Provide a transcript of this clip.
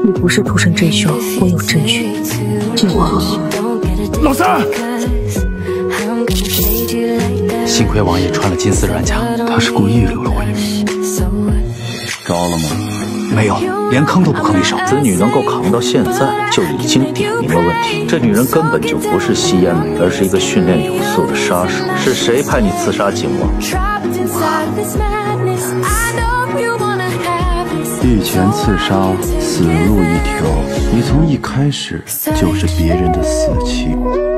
你不是屠城真凶，我有证据。救我！ 老三， 幸亏王爷穿了金丝软甲， 他是故意留了我一命。 招了吗？ 没有，连坑都不吭一声。 此女能够扛到现在，就已经点明了问题。这女人根本就不是吸烟美，而是一个训练有素的杀手。是谁派你刺杀景王？ 一拳刺杀，死路一条。你从一开始就是别人的死期。